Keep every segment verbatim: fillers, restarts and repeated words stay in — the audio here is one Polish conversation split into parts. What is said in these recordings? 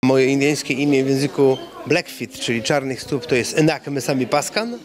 Moje indyjskie imię w języku Blackfeet, czyli czarnych stóp, to jest Enak Mesami Paskan,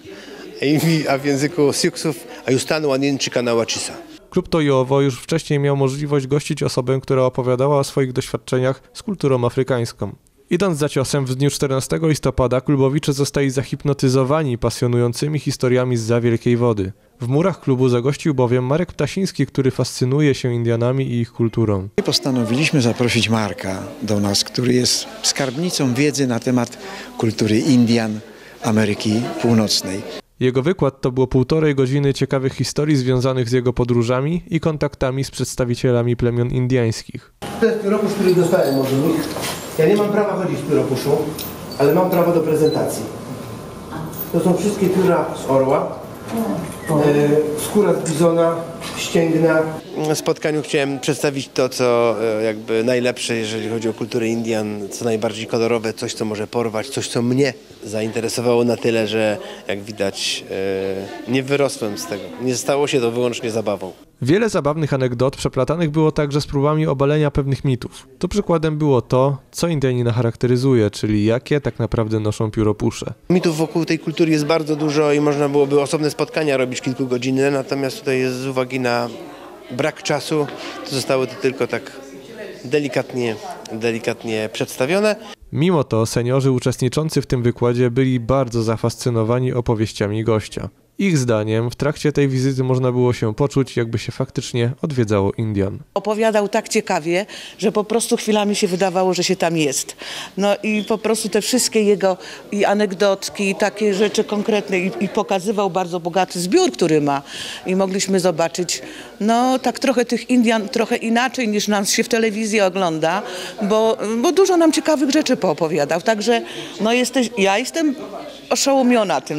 a w języku Siouxów Ayustanu Aninchika Nawachisa. Klub to i owo już wcześniej miał możliwość gościć osobę, która opowiadała o swoich doświadczeniach z kulturą afrykańską. Idąc za ciosem, w dniu czternastego listopada klubowicze zostali zahipnotyzowani pasjonującymi historiami zza Wielkiej Wody. W murach klubu zagościł bowiem Marek Ptasiński, który fascynuje się Indianami i ich kulturą. Postanowiliśmy zaprosić Marka do nas, który jest skarbnicą wiedzy na temat kultury Indian, Ameryki Północnej. Jego wykład to było półtorej godziny ciekawych historii związanych z jego podróżami i kontaktami z przedstawicielami plemion indyjskich. To jest pióropusz, który dostałem od nich. Ja nie mam prawa chodzić w pióropuszu, ale mam prawo do prezentacji. To są wszystkie pióra z orła, e, skóra z bizona, ścięgna. Na spotkaniu chciałem przedstawić to, co e, jakby najlepsze, jeżeli chodzi o kulturę Indian, co najbardziej kolorowe, coś, co może porwać, coś, co mnie zainteresowało na tyle, że jak widać e, nie wyrosłem z tego. Nie stało się to wyłącznie zabawą. Wiele zabawnych anegdot przeplatanych było także z próbami obalenia pewnych mitów. Tu przykładem było to, co Indianina charakteryzuje, czyli jakie tak naprawdę noszą pióropusze. Mitów wokół tej kultury jest bardzo dużo i można byłoby osobne spotkania robić kilkugodzinne, natomiast tutaj jest z uwagi na brak czasu, to zostało to tylko tak delikatnie, delikatnie przedstawione. Mimo to seniorzy uczestniczący w tym wykładzie byli bardzo zafascynowani opowieściami gościa. Ich zdaniem w trakcie tej wizyty można było się poczuć, jakby się faktycznie odwiedzało Indian. Opowiadał tak ciekawie, że po prostu chwilami się wydawało, że się tam jest. No i po prostu te wszystkie jego i anegdotki, i takie rzeczy konkretne i, i pokazywał bardzo bogaty zbiór, który ma. I mogliśmy zobaczyć, no tak trochę tych Indian, trochę inaczej niż nas się w telewizji ogląda, bo, bo dużo nam ciekawych rzeczy poopowiadał. Także no jesteś, ja jestem oszołomiona tym.